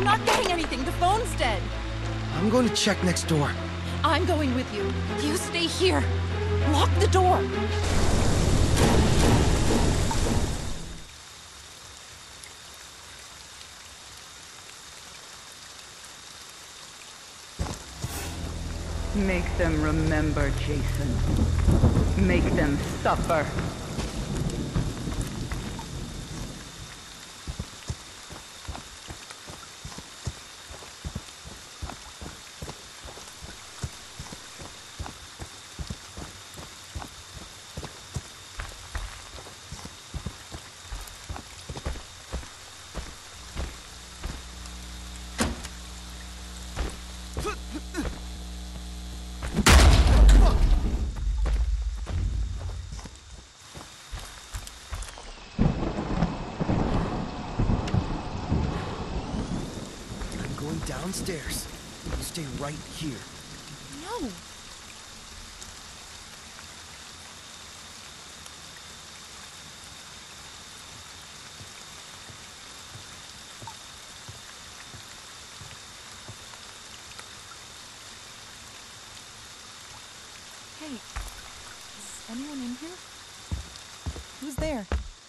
I'm not getting anything. The phone's dead. I'm going to check next door. I'm going with you. You stay here. Lock the door. Make them remember, Jason. Make them suffer. Downstairs. You stay right here. No. Hey, is anyone in here? Who's there?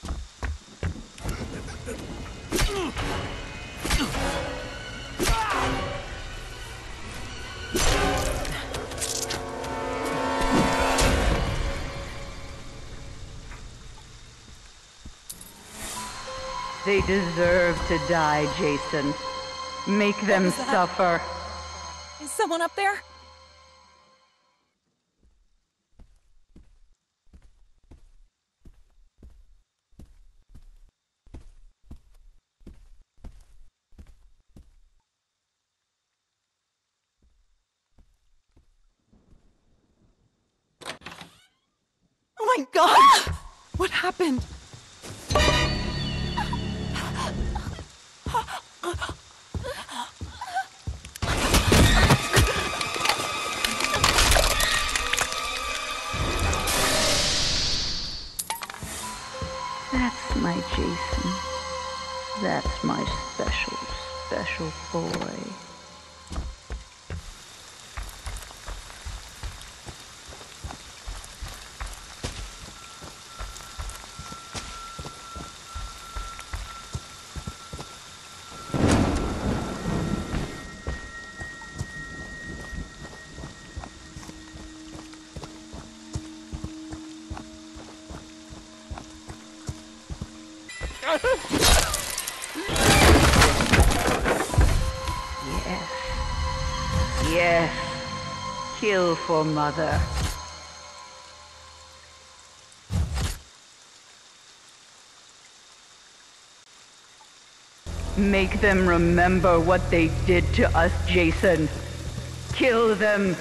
They deserve to die, Jason. Make them suffer. Is someone up there? Oh my God! What happened? That's my Jason. That's my special, special boy. Yes. Yes. Kill for Mother. Make them remember what they did to us, Jason. Kill them.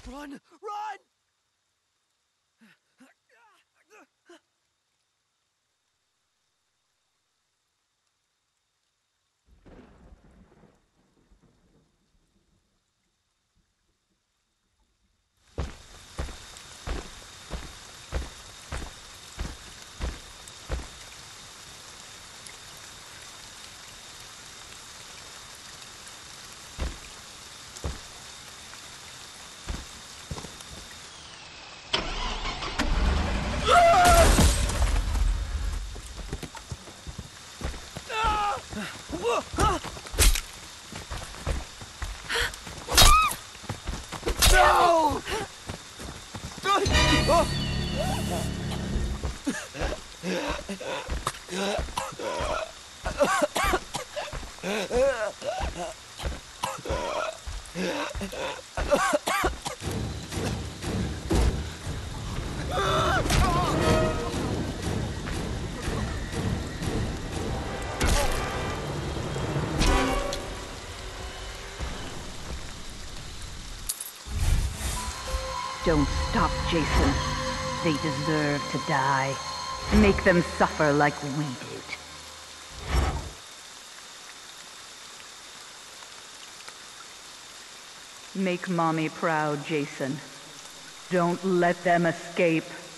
Run! Run! No! Don't stop, Jason. They deserve to die. Make them suffer like we did. Make Mommy proud, Jason. Don't let them escape.